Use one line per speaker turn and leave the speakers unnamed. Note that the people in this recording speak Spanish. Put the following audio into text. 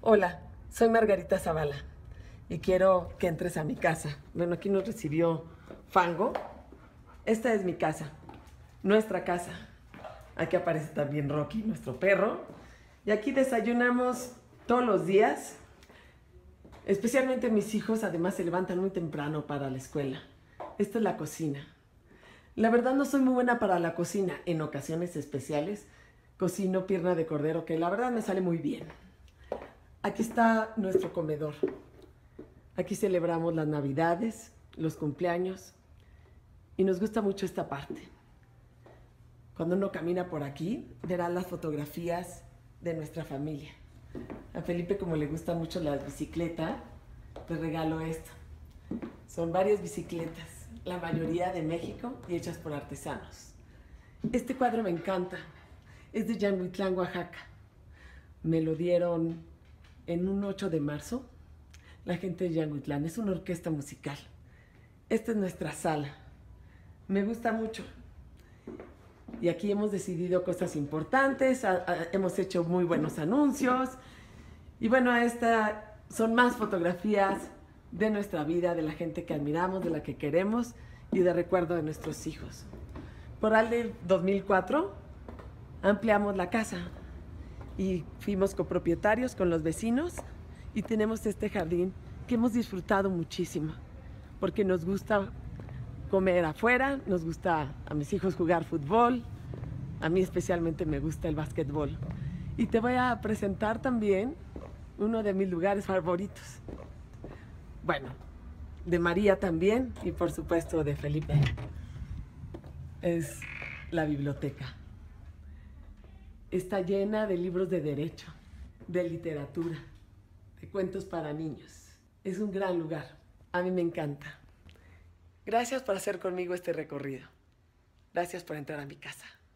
Hola, soy Margarita Zavala y quiero que entres a mi casa. Bueno, aquí nos recibió Fango. Esta es mi casa, nuestra casa. Aquí aparece también Rocky, nuestro perro. Y aquí desayunamos todos los días. Especialmente mis hijos, además, se levantan muy temprano para la escuela. Esta es la cocina. La verdad no soy muy buena para la cocina. En ocasiones especiales cocino pierna de cordero, que la verdad me sale muy bien. Aquí está nuestro comedor. Aquí celebramos las Navidades, los cumpleaños y nos gusta mucho esta parte. Cuando uno camina por aquí, verá las fotografías de nuestra familia. A Felipe, como le gusta mucho la bicicleta, te regalo esto. Son varias bicicletas, la mayoría de México y hechas por artesanos. Este cuadro me encanta. Es de Yanguitlán, Oaxaca. Me lo dieron en un 8 de marzo. La gente de Yanguitlán es una orquesta musical. Esta es nuestra sala. Me gusta mucho. Y aquí hemos decidido cosas importantes, hemos hecho muy buenos anuncios. Y bueno, son más fotografías de nuestra vida, de la gente que admiramos, de la que queremos y de recuerdo de nuestros hijos. Por ahí del 2004 ampliamos la casa y fuimos copropietarios con los vecinos y tenemos este jardín que hemos disfrutado muchísimo porque nos gusta comer afuera, nos gusta a mis hijos jugar fútbol, a mí especialmente me gusta el básquetbol. Y te voy a presentar también uno de mis lugares favoritos. Bueno, de María también y por supuesto de Felipe. Es la biblioteca. Está llena de libros de derecho, de literatura, de cuentos para niños. Es un gran lugar. A mí me encanta. Gracias por hacer conmigo este recorrido. Gracias por entrar a mi casa.